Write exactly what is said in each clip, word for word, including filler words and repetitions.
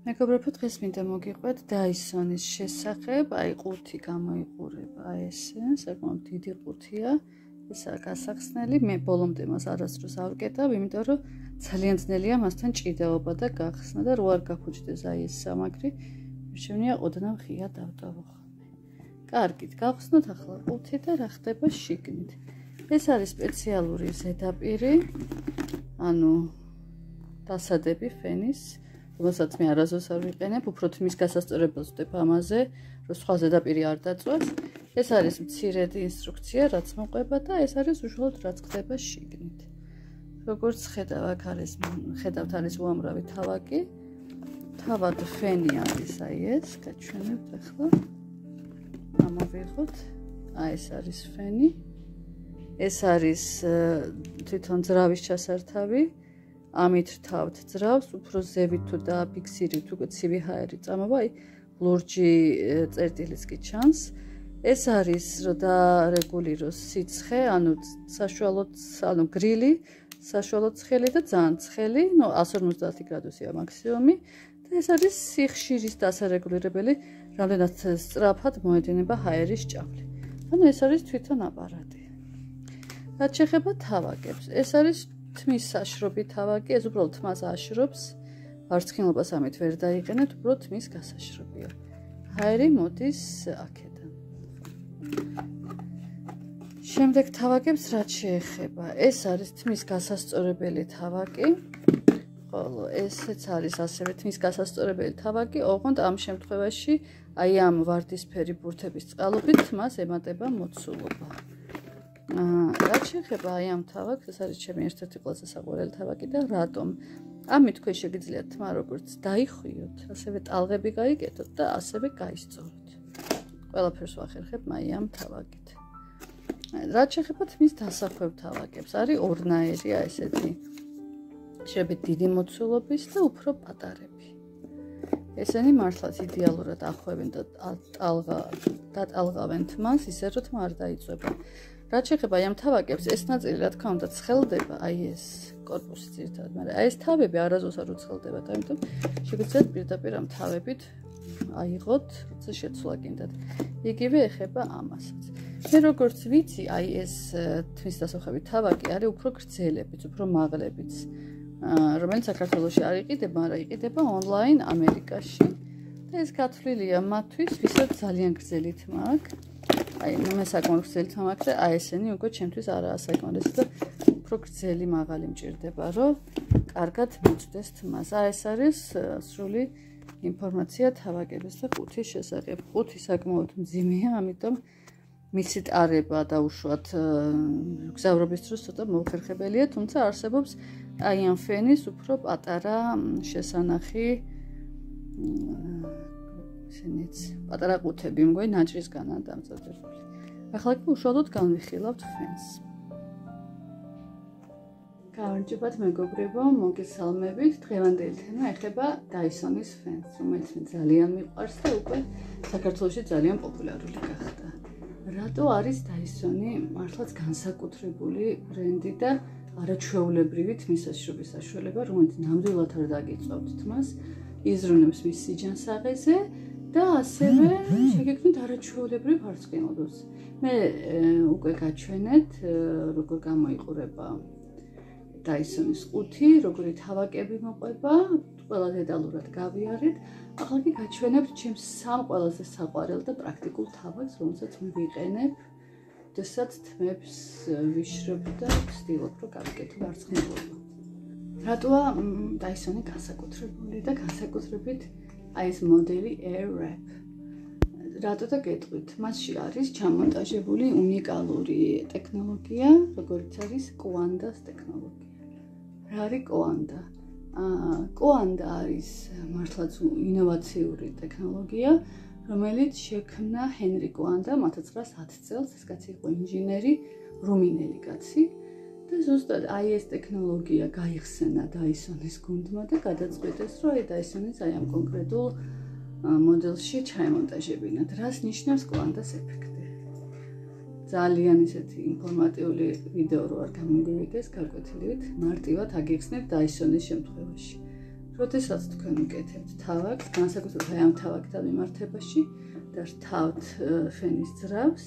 მეგობრებო, დღეს მინდა მოგიყვეთ Dyson-ის შესახებ, აი ყუთი გამოიყურება, აი ესე, საკმაოდ დიდი ყუთია, ესაა გასახსნელი, მე ბოლომდე მას არასდროს არ ვკეტავ, იმიტომ რომ ძალიან ძნელია მასთან ჭიდაობა და გახსნა და რო არ გაფუჭდეს აი ეს სამაგრი, მშვენია ოდნავ ღია დავტოვო ხოლმე. კარგით, გავხსნოთ ახლა ყუთი და რა ხდება შიგნით. ეს არის სპეციალური ზედაპირი, ანუ დასადები ფენის, რომელსაც მე არასდროს არ ვიყენებ, უფრო თმის გასასწორებელს ვდებ ამაზე, რომ სხვა ზედაპირი არ დაწვას. ეს არის მცირედი ინსტრუქცია, რაც მოყვება და ეს არის უშუალოდ რაც ხდება შიგნით. როგორც ხედავ, აქ არის, ხედავთ არის უამრავი თავაკი. თავად ფენი არის აი ეს, გაჩვენებთ ახლა. ამოვიღოთ. აი ეს არის ფენი. ეს არის თვითონ ძრავის ჩასართავი. ამით რავთ ძრავს, უფრო ზევით თუ დააფიქსირებთ, თუ ცივი ჰაერი წამოვა, აი ლურჯი წერტილიც კი ჩანს. ეს არის რომ დარეგულიროს სიცხე, ანუ საშუალოდ, ანუ გრილი, საშუალოდ ცხელი და ძალიან ცხელი, ნუ εκατს ორმოცდაათი გრადუსია მაქსიმუმი და ეს არის სიხშირის დასარეგულირებელი, რამდენად სწრაფად მოედინება ჰაერის ჭავლი. ანუ ეს არის თვითონ აპარატი. რაც შეეხება თავაკებს, ეს არის თმის საშრობი თავაკი, ეს უბრალოდ თმას აშრობს, არც ცხინობას ამით ვერ დაიყენებთ, უბრალოდ თმის გასაშრობია. ჰაერი მოდის აქედან. შემდეგ თავაკებს რაც შეეხება, ეს არის თმის გასასწორებელი თავაკი, ხოლო ესეც არის ასევე თმის გასასწორებელი თავაკი, ოღონდ ამ შემთხვევაში აი ამ ვარდისფერი ბურთების წყალობით თმას ემატება მოცულობა. რაც შეეხება აი ამ თავაკს, ეს არის ჩემი ერთ-ერთი ყველაზე საყვარელი თავაკი და რატომ? ამით თქვენ შეგიძლიათ თმა როგორც დაიხიოთ, ასევე ტალღები გაიკეთოთ და ასევე გაისწოროთ. ყველაფერს ვახერხებ აი ამ თავაკით. რაც შეეხება თმის დასახვევ თავაკებს, არის ორნაირი, აი ესეთი შეებით დიდი მოცულობის და უფრო პატარები. ესენი მართლაც იდეალურად ახვევენ და ტალღა დატალღავენ თმას, ისე რომ თმა არ დაიწვება. რაც შეეხება აი ამ თავაკებს, ეს ნაწილი რა თქმა უნდა ცხელდება, აი ეს კორპუსი ძირითადად, მაგრამ აი ეს თავები არასდროს არ უცხელდება, ამიტომ შეგიძლიათ პირდაპირ ამ თავებით აიღოთ, როცა შეცვლა გინდათ. იგივე ეხება ამასაც. მე როგორც ვიცი, აი ეს თმის დასახვევი თავაკი არის უფრო გრძელებიც, უფრო მაღლებიც, რომელიც საქართველოში არ იყიდება, მაგრამ იყიდება ონლაინ ამერიკაში. და ეს გათვლილია მათთვის, ვისაც ძალიან გრძელი თმა აქვს. აი, მე საკმაოდ გრძელი თმა აქვს და აი ესენი უკვე ჩემთვის არაა საკმარისი და უფრო გრძელი მაღალი მჭირდება, რომ კარგად მიწვდეს თმას. აი ეს არის სრული ინფორმაცია თავაკების და ყუთის შესახებ. ყუთი საკმაოდ მძიმეა, ამიტომ მისი ტარება და უშუალოდ გზავრობის დროს ცოტა მოუხერხებელია, თუმცა არსებობს აი ამ ფენის უფრო პატარა შესანახი ესენიც პატარა ყუთები, მგონი ნაჭრისგანაა დამწოდებული. ახლა კი უშუალოდ განვიხილავთ ფენს. გამარჯობათ მეგობრებო, მოგესალმებით. დღევანდელი თემა ეხება Dyson-ის ფენს, რომელიც მე ძალიან მიყვარს და უკვე საქართველოში ძალიან პოპულარული გახდა. რატო არის Dyson-ი მართლაც განსაკუთრებული ბრენდი და არაჩვეულებრივი თმის საშრობის საშუალება, რომელიც ნამდვილად არ დაგიწვავთ თმას, იზრუნებს მის სიჯანსაღეზე და ასევე შეგექმნით არაჩვეულებრივ ფარცხილობას. მე უკვე გაჩვენეთ, როგორ გამოიყურება Dyson-ის ყუთი, როგორი თავაკები მოყვება, ყველა დეტალურად გავიარეთ. ახლა კი გაჩვენებთ ჩემს სამ ყველაზე საყვარელ და პრაქტიკულ თავაკს, რომელსაც მე ვიყენებ, როდესაც თმებს ვიშრობ და ვცდილობ, რომ გავიკეთო მარცხნილობა. რატოა Dyson-ი განსაკუთრებული და განსაკუთრებით აი ეს მოდელი Airwrap. რატო და გეტყვით, მასში არის ჩამონტაჟებული უნიკალური ტექნოლოგია, როგორიც არის Coanda-ს ტექნოლოგია. რა არის Coanda? Coanda არის მართლაც ინოვაციური ტექნოლოგია, რომელიც შექმნა ჰენრი Coanda მאה ცხრაასი წელს, ეს კაცი იყო ინჟინერი, რუმინელი კაცი. და ზუსტად აი ეს ტექნოლოგია გაიხსენა Dyson-ის გუნდმა და გადაწყვიტეს, რომ აი Dyson-ის აი ამ კონკრეტულ მოდელში ჩაემონტაჟებინათ. რას ნიშნავს Coanda-ს ეფექტი? ძალიან ისეთი ინფორმატიული ვიდეო რო არ გამომგვივიდეს, გაკვეთილივით მარტივად აგიხსნებ Dyson-ის შემთხვევაში. როდესაც თქვენ უკეთებთ თავაკს, განსაკუთრებით აი ამ თავაკთან მიმართებაში და რთავთ ფენის ძრავს,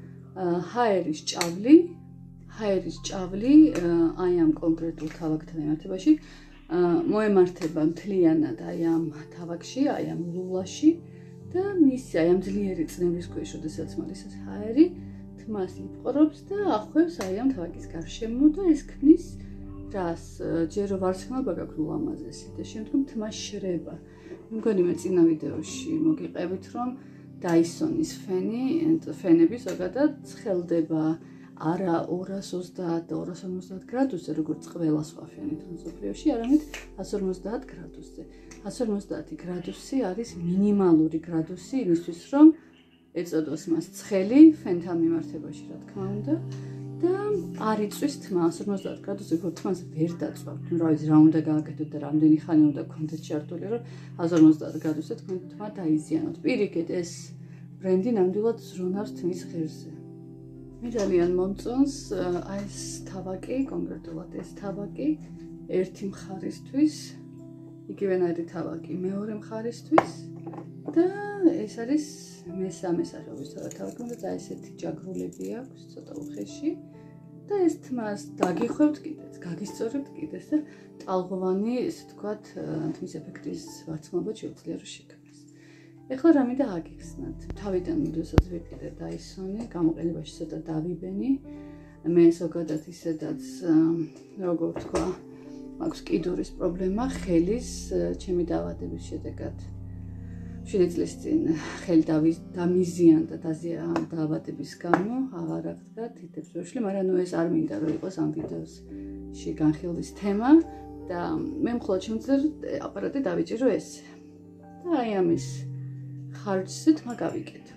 ჰაერის ჭავლი, ჰაერის ჭავლი აი ამ კონკრეტულ თავაკთან მიმართებაში მოემართება მთლიანად აი ამ თავაკში, აი ამ ლულაში და მისი აი ამ ძლიერი წნევის ქვეშ, როდესაც მოდის ეს ჰაერი, თმას იპყრობს და ახვევს აი ამ თავაკის გარშემო და ეს ქმნის რას ჯერო ვარცხნილობა გაქვს ულამაზესი და შემდგომ თმა შრება. მგონი მე წინა ვიდეოში მოგიყევით რომ Dyson-ის ფენი, ფენები ზოგადად ცხელდება არა ორას ოცდაათ და ორას ორმოცდაათ გრადუსზე, როგორც ყველა სხვა ფენი მსოფლიოში, არამედ ათას ორმოცდაათ გრადუსზე. ათას ორმოცდაათი გრადუსი არის მინიმალური გრადუსი იმისთვის, რომ ეწოდოს მას ცხელი ფენთან მიმართებაში, რა თქმა უნდა. და არ იწვის თმა ათას ორმოცდაათ გრადუსზე, რომ თმას ვერ დაწვავთ. რა ვიცი, რა უნდა გააკეთოთ და რამდენი ხანი უნდა გქონდეთ ჩართული, რომ ათას ორმოცდაათ გრადუსზე თქვენ თმა დაიზიანოთ. პირიქით, ეს ბრენდი ნამდვილად ზრუნავს თმის ღერზე. მე ძალიან მომწონს აი ეს თავაკი, კონკრეტულად ეს თავაკი ერთი მხარისთვის, იგივენაირი თავაკი მეორე მხარისთვის და ეს არის მესამე სახეობის თავაკი, და ესეთი ჯაგრულები აქვს ცოტა უხეში და ეს თმას დაგიხვევთ კიდეც, გაგისწორებთ კიდეც და ტალღოვანი, ესე ვთქვათ, თმის ეფექტის ვარცხნილობა შეუძლია რომ შექმნას. ეხლა რა მინდა აგიხსნათ. თავიდან როდესაც ვიყიდე Dyson-ი, გამოყენებაში ცოტა დავიბენი. მე ზოგადად ისედაც როგორ ვთქვა, მაქვს კიდურის პრობლემა, ხელის ჩემი დაავადების შედეგად. შვიდი წლის წინ ხელი დამიზიანდა დაავადების გამო, აღარ აღდგა თითებს ვეშლი, მაგრამ ნუ ეს არ მინდა რომ იყოს ამ ვიდეოში განხილვის თემა და მე მხოლოდ შემიძლია აპარატი დავიჭირო ესე. და აი ამის ხარჯზე თმა გავიკეთო.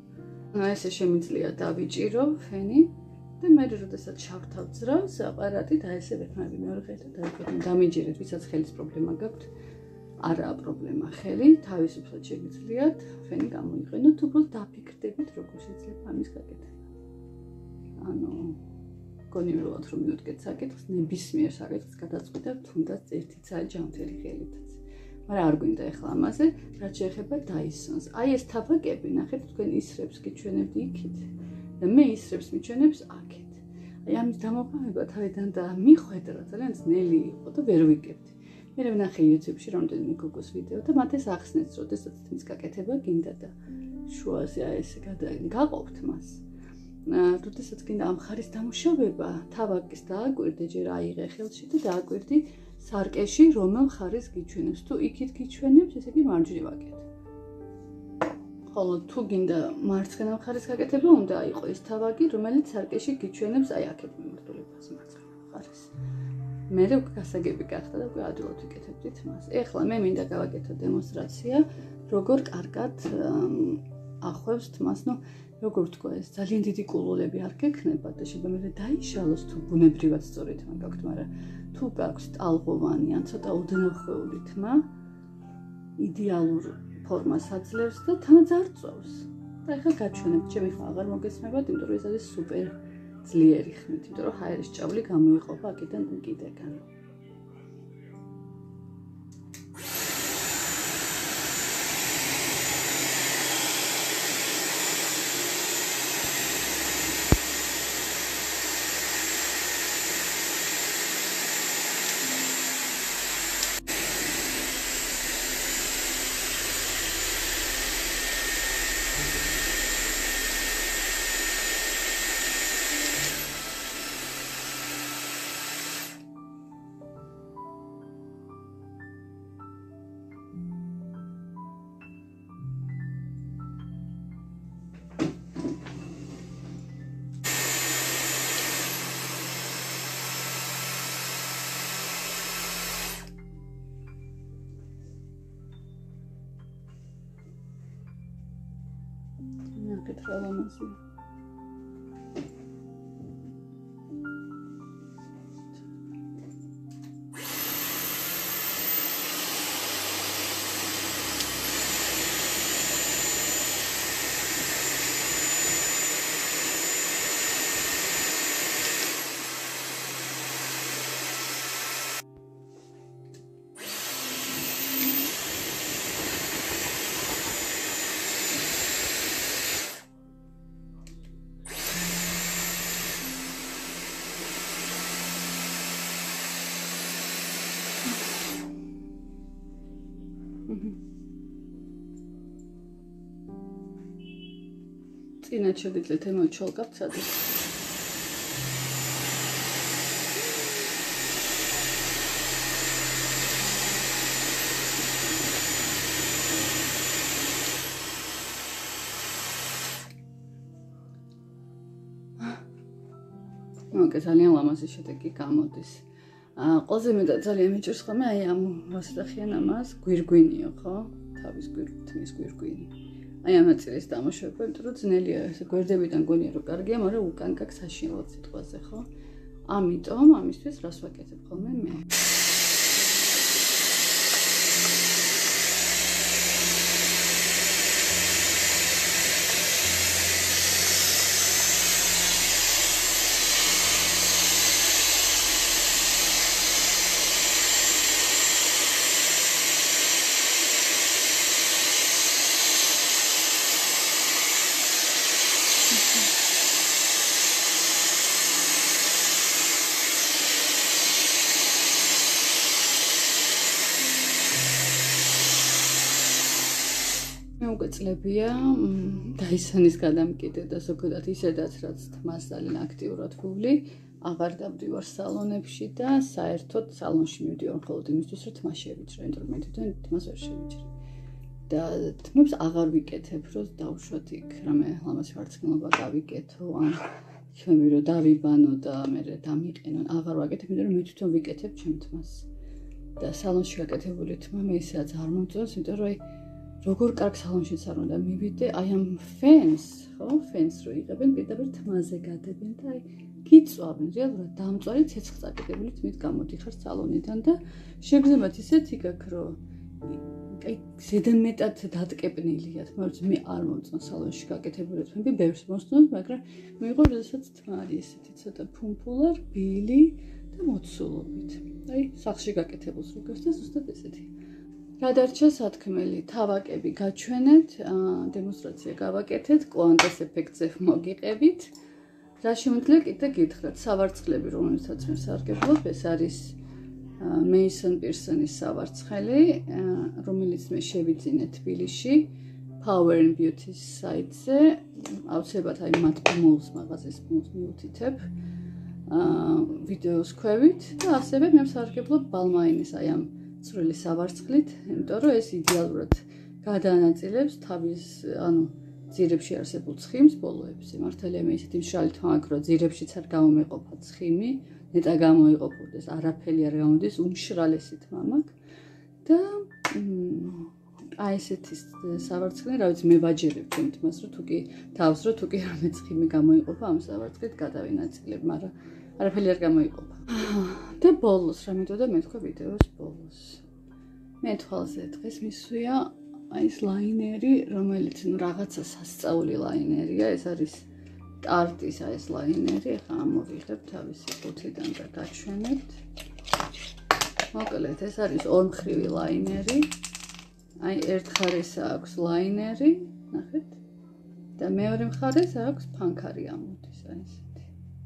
ესე შემიძლია დავიჭირო ფენი და მე როდესაც ჩავთავ ძრავს აპარატი და ესე ვეხმარები მეორე ხელით და დავიკეთე. დამიჯერეთ, ვისაც ხელის პრობლემა გაქვთ. არაა პრობლემა ხელი, თავისუფლად შეგიძლიათ ფენი გამოიყენოთ, უბრალოდ დაფიქრდებით როგორ შეიძლება ამის გაკეთება. ანუ გონივრულად რომ მივდგეთ საკითხს, ნებისმიერ საკითხს გადაწყვეტავ თუნდაც ერთი წელი ჯანმრთელი ხელითაც. მაგრამ არ გვინდა ეხლა ამაზე, რაც შეეხება Dyson-ს. აი ეს თავაკები, ნახეთ, თქვენ ისრებს გიჩვენებდი იქით და მე ისრებს მიჩვენებს აქეთ. აი ამის დამოყენება თავიდან და მიხვედრა ძალიან ძნელი იყო და ვერ ვიგებდი. მე ვნახე YouTube-ში რამდენიმე გოგოს ვიდეო და მათ ეს ახსნეს, როდესაც თმის გაკეთება გინდა და შუაზე აი ესე გაყოფთ მას. როდესაც გინდა ამ ხარის დამუშავება, თავაკის დააკვირდე, ჯერ აიღე ხელში და დააკვირდი სარკეში, რომელ ხარეს გიჩვენებს. თუ იქით გიჩვენებს, ესე იგი მარჯვნივ აკეთე. ხოლო თუ გინდა მარცხენა მხარეს გაკეთება, უნდა იყო ეს თავაკი, რომელიც სარკეში გიჩვენებს აი აქეთ მიმართულებას მარცხენა მხარეს. მე უკვე გასაგები გახდა და უკვე ადვილად ვიკეთებდით მას. ეხლა მე მინდა გავაკეთო დემონსტრაცია, როგორ კარგად ახვევს თმას, ნუ როგორ ვთქვა, ეს ძალიან დიდი კულულები არ გექნება და შეიძლება მე დაიშალოს თუ ბუნებრივად სწორი თმა გაქვთ, მაგრამ თუ გაქვს ტალღოვანი ან ცოტა უდნოხეული თმა, იდეალურ ფორმას აძლევს და თანაც არ წვავს. და ეხლა გაჩვენებთ, ჩემი ხმა აღარ მოგესმებათ, იმიტომ რომ ეს არის სუპერ ძლიერი ხმით, იმიტომ რომ ჰაერის ჭავლი გამოიყოფა აქედან უკიდეგან. Petrolamazi. წინათ შეგიძლიათ ემოჩოლკავთ სადაც. მოკე ძალიან ლამაზი შედეგი გამოდის. აა ყველაზე მეტად ძალიან მიჭირს ხოლმე აი ამ რასდახიან ამას გვირგვინიო, ხო? თავის გვირგვინის გვირგვინი. აი ამ ნაწილის დამუშავება, იმიტომ რომ ძნელია ესე გვერდებიდან გონია რომ კარგია, მაგრამ უკან გაქვს საშინლად სიტყვაზე, ხო? ამიტომ ამისთვის რას ვაკეთებ ხოლმე მე? უგეწლებია დაისანის გადამკიდე და ზოგადად ისედაც რაც თმას ძალიან აქტიურად ვუვლი, აღარ დავდივარ სალონებში და საერთოდ სალონში მივდივარ მხოლოდ იმისთვის, რომ თმა შევიჭრე, იმიტომ რომ მე თვითონ თმას ვერ შევიჭრე. და თმებს აღარ ვიკეთებ, რომ დავუშვათ იქ რამე ლამაზი ვარცხნილობა გავიკეთო, ან ჩემი რომ დავიბანო და მე დამიყენო, აღარ ვაკეთებ, იმიტომ რომ მე თვითონ ვიკეთებ ჩემ თმას. და სალონში გაკეთებული თმა მე ისედაც არ მომწონს, იმიტომ რომ როგორ კარგ სალონშიც არ უნდა მივიდე, აი ამ ფენს, ხო, ფენს რო იღებენ, პირდაპირ თმაზე გადებენ და აი გიწვავენ, რეალურად დამწვარი ცეცხლ წაკიდებული თმით გამოდიხარ სალონიდან და შეგრძნებათ ისეთ იქ რომ აი ზედამეტად დატკეპნილია თმა, რომ მე არ მომწონს სალონში გაკეთებული თმები, ბევრს მოსწონს, მაგრამ მიიღო როდესაც თმა არის ესეთი ცოტა ფუმფულა, რბილი და მოცულობით. აი სახლში გაკეთებულს როგორც და ზუსტად ესეთი. გადარჩა სათქმელი, თავაკები გაჩვენეთ, დემონსტრაცია გავაკეთეთ, კვანტეს ეფექტზე მოგიყევით. რა შემიძლია კიდე გითხრათ, სავარცხლები, რომელსაც მე სარგებლობ, ეს არის Mason Pearson-ის სავარცხელი, რომელიც მე შევიძინე თბილისში, Power and Beauty-ის საიტზე, აუცილებლად აი მათ პუმულს მაღაზიის პუმულს მიუთითებ, ვიდეოს ქვევით და ასევე მე სარგებლობ Balmain-ის აი ამ წვრილი სავარცხლით, იმიტომ რომ ეს იდეალურად გადაანაწილებს თავის, ანუ ძირებში არსებულ ცხიმს ბოლოებზე. მართალია მე ისეთი მშრალი თმა აქვს, რომ ძირებშიც არ გამომეყოფა ცხიმი, ნეტა გამოიყოფოდეს, არაფერი არ გამოდის, უმშრალესი თმა მაქვს და აი ესეთი სავარცხლი, რა ვიცი, მე ვაჯერებ ჩემ თმას, რომ თუ კი თავს რომ თუ კი რამე ცხიმი გამოიყოფა ამ სავარცხლით გადავინაწილებ, მაგრამ არაფერი არ გამოიყოფა. და ბოლოს რა მეთქვა მეთქვა ვიდეოს ბოლოს. მე თვალზე დღეს მისვია აი ეს ლაინერი, რომელიც ნუ რაღაცა სასწაული ლაინერია, ეს არის ტარტის აი ეს ლაინერი, ახლა ამოვიღებ თავისი ყუთიდან და გაჩვენებთ. მოკლედ ეს არის ორმხრივი ლაინერი. აი ერთ მხარეს აქვს ლაინერი, ნახეთ. და მეორე მხარეს აქვს ფანქარი ამოდის აი ესეთი.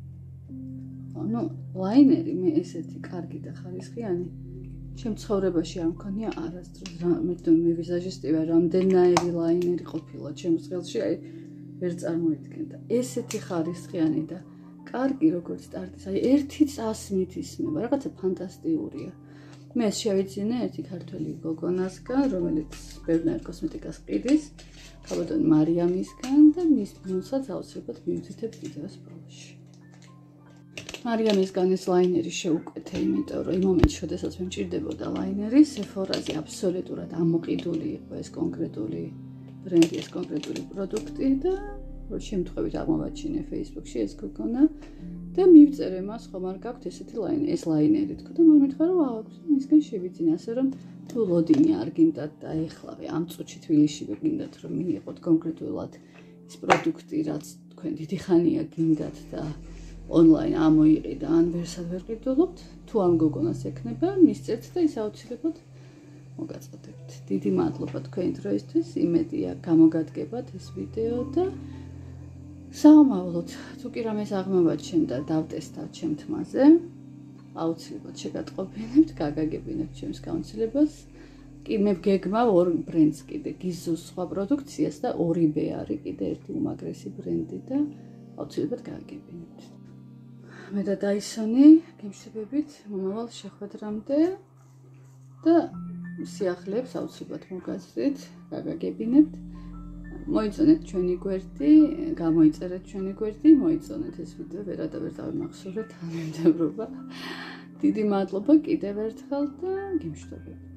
ანუ ლაინერი მე ესეთი კარგი და ხარისხიანი ჩემ ცხოვრებაში არ მქონია არასდროს. მე მე ვიზაჟისტი ვარ, რამდენიერი ლაინერი ყოფილა ჩემს ხელში, აი ვერ წარმოიდგენდა. ესეთი ხარისხიანი და კარგი როგორც ტარტის, აი ერთი წასმით ისმება, რაღაცა ფანტასტიურია. მე შევიძინე ერთი ქართველი გოგონასგან, რომელიც ბევრნაირ კოსმეტიკას ყიდის, ქალბატონ მარიამისგან და მის ბლუზსაც აუცილებლად მივთითებ ვიდეოს ბოლოში. მარიამისგან ეს ლაინერი შევუკვეთე, იმიტომ რომ იმ მომენტში, როდესაც მე მჭირდებოდა ლაინერი, Sephora-ზე აბსოლუტურად ამოყიდული იყო ეს კონკრეტული ბრენდი, ეს კონკრეტული პროდუქტი და რო შემთხვევით აღმოვაჩინე Facebook-ში ეს გოგონა და მივწერე მას, ხომ არ გაქვთ ესეთი ლაინერი, ეს ლაინერი თქო და მომ მითხრა რომ აქვს, მისგან შევიძინე, ასე რომ თუ ლოდინი არ გინდათ და ეხლავე ამ წუთში თბილისში გინდათ რომ მიიღოთ კონკრეტულად ის პროდუქტი, რაც თქვენ დიდი ხანია გინდათ და ონლაინ ამოიყიდა, ან ვერსად ვერ ყიდულობთ, თუ ამ გოგონას ექნება, მისწერთ და ის აუცილებლად მოგაწოდებთ. დიდი მადლობა თქვენი დროისთვის, იმედია გამოგადგებათ ეს ვიდეო და საომავლოდ, თუ კი რამეს აღმოვაჩენ და დავტესტავთ ჩემ თმაზე, აუცილებლად შეგატყობინებთ, გაგაგებინებთ ჩემს გაუნცილებას კი მე გეგმავ ორ ბრენდს კიდე, გიზუს სხვა პროდუქციას და ორიბე არის კიდე ერთი უმაგრესი ბრენდი და აუცილებლად გააგებინებთ. მე და დაისონი გემშვიდობით მომავალ შეხვედრამდე და სიახლეებს აუცილებლად მოგაზრდით, გაგაგებინებთ. მოიწონეთ ჩვენი გვერდი, გამოიწერეთ ჩვენი გვერდი, მოიწონეთ ეს ვიდეო, ვერადავერ დავიმახსოვრეთ თანამდებობა. დიდი მადლობა კიდევ ერთხელ და გემშვიდობებით.